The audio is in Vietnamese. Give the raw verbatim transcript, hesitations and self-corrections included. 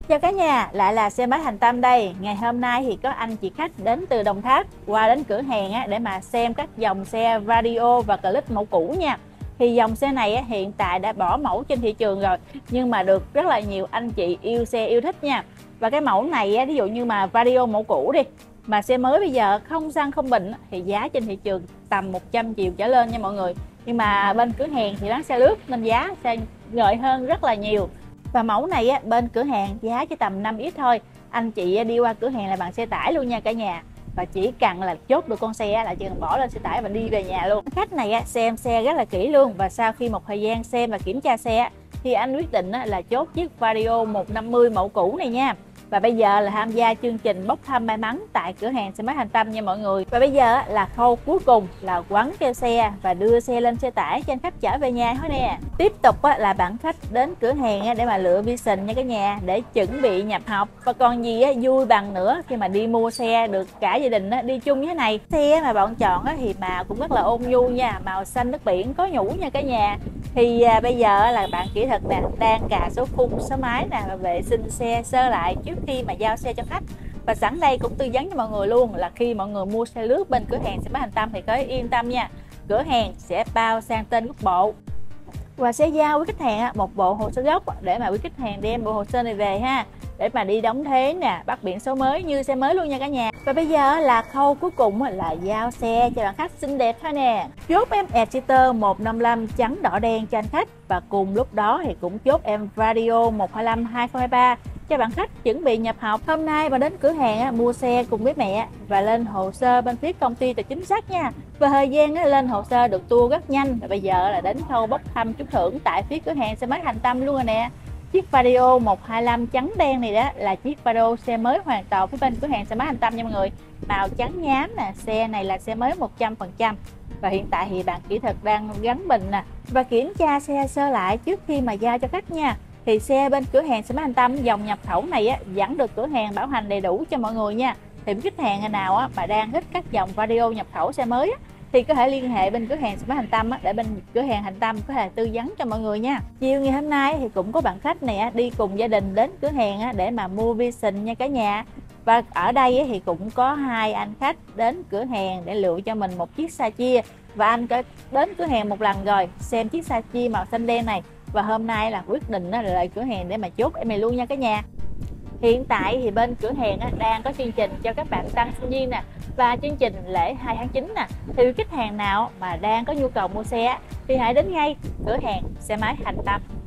Chào cả nhà, lại là xe máy Thành Tâm đây. Ngày hôm nay thì có anh chị khách đến từ Đồng Tháp qua đến cửa hàng á, để mà xem các dòng xe Vario và Click mẫu cũ nha. Thì dòng xe này á, hiện tại đã bỏ mẫu trên thị trường rồi, nhưng mà được rất là nhiều anh chị yêu xe yêu thích nha. Và cái mẫu này á, ví dụ như mà Vario mẫu cũ đi, mà xe mới bây giờ không xăng không bình thì giá trên thị trường tầm một trăm triệu trở lên nha mọi người. Nhưng mà bên cửa hàng thì bán xe lướt nên giá sẽ lợi hơn rất là nhiều. Và mẫu này á, bên cửa hàng giá chỉ tầm năm ít thôi. Anh chị đi qua cửa hàng là bằng xe tải luôn nha cả nhà. Và chỉ cần là chốt được con xe là chỉ cần bỏ lên xe tải và đi về nhà luôn. Khách này á, xem xe rất là kỹ luôn. Và sau khi một thời gian xem và kiểm tra xe thì anh quyết định á, là chốt chiếc Vario một trăm năm mươi mẫu cũ này nha. Và bây giờ là tham gia chương trình bốc thăm may mắn tại cửa hàng xe máy Thành Tâm nha mọi người. Và bây giờ là khâu cuối cùng là quấn keo xe và đưa xe lên xe tải cho anh khách chở về nhà thôi nè. Tiếp tục là bạn khách đến cửa hàng để mà lựa Vision nha cả nhà, để chuẩn bị nhập học. Và còn gì vui bằng nữa khi mà đi mua xe được cả gia đình đi chung như thế này. Xe mà bạn chọn thì màu cũng rất là ôn nhu nha, màu xanh nước biển có nhũ nha cả nhà. Thì à, bây giờ là bạn kỹ thuật nè đang cà số khung số máy nè và vệ sinh xe sơ lại trước khi mà giao xe cho khách. Và sẵn đây cũng tư vấn cho mọi người luôn là khi mọi người mua xe lướt bên cửa hàng xe máy Thành Tâm thì có yên tâm nha, cửa hàng sẽ bao sang tên quốc bộ và sẽ giao quý khách hàng một bộ hồ sơ gốc để mà quý khách hàng đem bộ hồ sơ này về ha, để mà đi đóng thuế nè, bắt biển số mới như xe mới luôn nha cả nhà. Và bây giờ là khâu cuối cùng là giao xe cho bạn khách xinh đẹp thôi nè. Chốt em Exciter một năm lăm trắng đỏ đen cho anh khách, và cùng lúc đó thì cũng chốt em Vario một hai năm hai không hai ba cho bạn khách chuẩn bị nhập học. Hôm nay mà đến cửa hàng mua xe cùng với mẹ và lên hồ sơ bên phía công ty tài chính xác nha. Và thời gian lên hồ sơ được tua rất nhanh. Và bây giờ là đến khâu bốc thăm trúng thưởng tại phía cửa hàng xe máy Thành Tâm luôn rồi nè. Chiếc Vario một hai năm trắng đen này đó là chiếc Vario xe mới hoàn toàn phía bên cửa hàng xe máy Thành Tâm nha mọi người. Màu trắng nhám nè, xe này là xe mới một trăm phần trăm. Và hiện tại thì bạn kỹ thuật đang gắn bình nè và kiểm tra xe sơ lại trước khi mà giao cho khách nha. Thì xe bên cửa hàng xe máy Thành Tâm dòng nhập khẩu này á, vẫn được cửa hàng bảo hành đầy đủ cho mọi người nha. Thì khách hàng nào á, mà đang thích các dòng Vario nhập khẩu xe mới á, thì có thể liên hệ bên cửa hàng xe máy Thành Tâm á, để bên cửa hàng Thành Tâm có thể tư vấn cho mọi người nha. Chiều ngày hôm nay thì cũng có bạn khách này á, đi cùng gia đình đến cửa hàng á, để mà mua Vision nha cả nhà. Và ở đây thì cũng có hai anh khách đến cửa hàng để lựa cho mình một chiếc sa chia. Và anh có đến cửa hàng một lần rồi xem chiếc sa chia màu xanh đen này, và hôm nay là quyết định là lại cửa hàng để mà chốt em này luôn nha cả nhà. Hiện tại thì bên cửa hàng đang có chương trình cho các bạn tân sinh viên nè, và chương trình lễ hai tháng chín nè. Thì khách hàng nào mà đang có nhu cầu mua xe thì hãy đến ngay cửa hàng xe máy Thành Tâm.